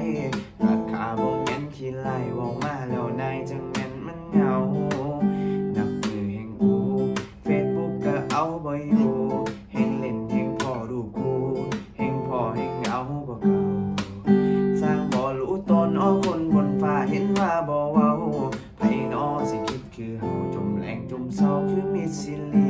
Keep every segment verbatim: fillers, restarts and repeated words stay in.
ราคาบ่แม่นขี้ไล่เว้ามาแล้วนายจังแม่นมันเหงานับมือแห่งกูเฟซบุ๊กก็เอาบ่อยู่แห่งเล่นแห่งพ่อรูปกูแห่งพ่อแห่งเหงากว่าเก่าสร้างบ่รู้ตนอ้อคนบนฟ้าเห็นว่าบ่เว้าไผน้อสิคิดคือเฮาจมแรงจมเศร้าคือมิสซิลี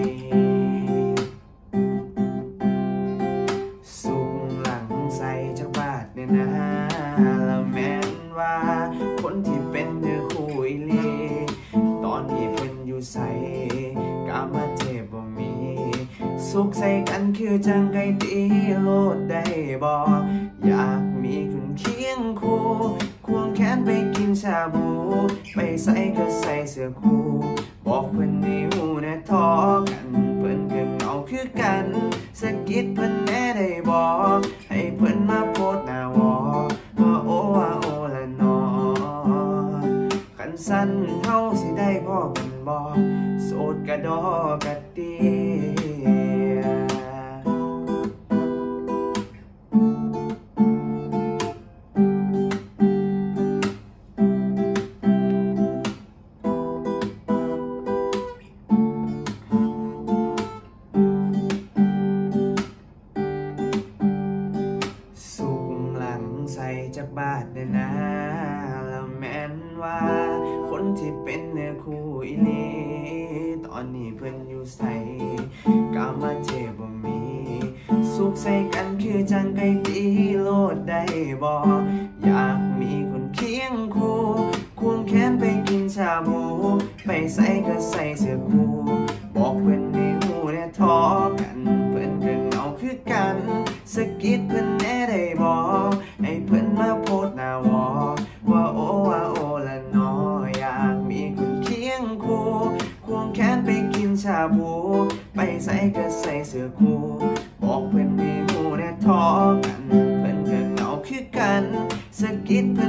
สุกหลังใส่จักบาทเนี่ยนะแล้วแม่นว่าคนที่เป็นเนื้อคู่อีหลีตอนนี้เพิ่นอยู่ใส่กามาเทพบ่มีสุขใส่กันคือจังไก่ตีโลดได้บ่อยากมีคนเคียงคู่ควงแขนไปกินชาบูไปใส่ก็ใส่เสื้อคู่บอกเพิ่นให้ฮู้แน่ทอกันเพิ่นก็เหงาคือกันสะกิดเพิ่นแน่ได้บ่ให้เพิ่นมาโพสต์หน้าวอว่าโอว่าโอละนอคันสั้นเฮาสิได้พ้อกันบ่โสดกะดอกะเตียใส่จากบาทเนี่ยนะแล้วแม่นว่าคนที่เป็นเนื้อคู่อีหลีตอนนี้เพิ่นอยู่ใส่กามาเทบ่มีสุขใส่กันคือจังไก่ตีโลดได้บ่อยากมีคนเคียงคู่ควงแขนไปกินชาบูไปใส่ก็ใส่เสื้อคู่บอกเพิ่นให้ฮู้แน่ทอกันเพิ่นก็เหงาคือกันสะกิดเพิ่นแน่ได้บ่ให้เพิ่นมาโพสต์หน้าวอว่าโอว่าโอละนออยากมีคนเคียงคู่ควงแขนไปกินชาบูไปใส่ก็ใส่เสื้อคู่บอกเพิ่นให้ฮู้แน่ทอกันเพิ่นก็เหงาคือกันสะกิดเพิ่น